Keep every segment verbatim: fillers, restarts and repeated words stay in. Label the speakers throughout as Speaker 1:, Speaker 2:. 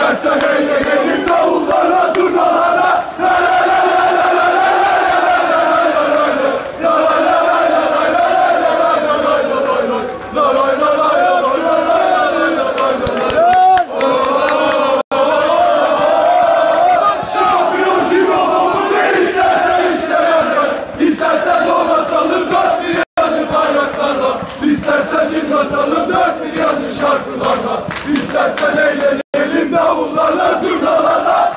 Speaker 1: İstersen eğlenelim davullarla, zurnalarla. Şampiyon Cimbom'u ne istersen istemenden. İstersen donatalım dört bir yanı bayraklarla. İstersen çınlatalım dört bir yanı şarkılarla. İstersen eğlenelim davullarla, zurnalarla.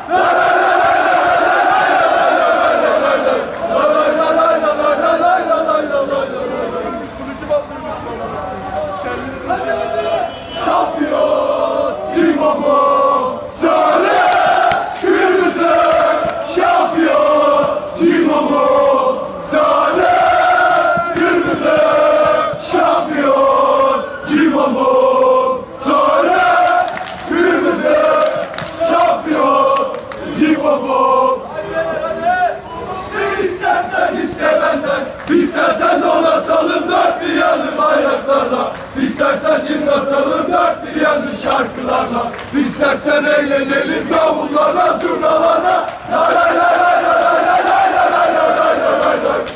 Speaker 1: Şampiyon Cimbom'u sarı kırmızı. Şampiyon Cimbom'u sarı kırmızı. Şampiyon Cimbom'u sarı kırmızı. Şampiyon Cimbom'u. Ne istersen iste benden. İstersen donatalım dört bir yanı bayraklarla. İstersen çınlatalım dört bir yanı şarkılarla. İstersen eğlenelim davullarla, zurnalarla. La la la la la la la la la la la la la la.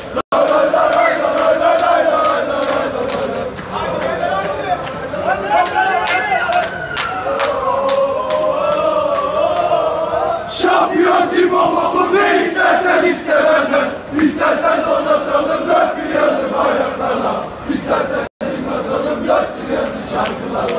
Speaker 1: Şampiyon Cimbom'u ne istersen iste benden. İstersen donatalım dört bir yanı bayraklarla. İstersen çınlatalım dört bir yanı şarkılarla.